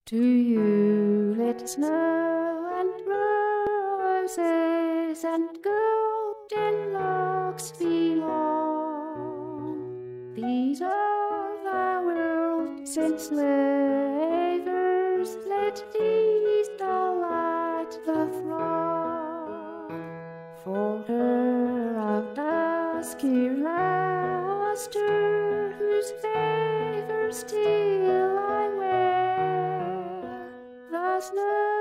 To you let snow and roses and golden locks belong. These are the world's enslavers, let these delight the throng. For her of dusk hereafter, whose favor still I wear, the snow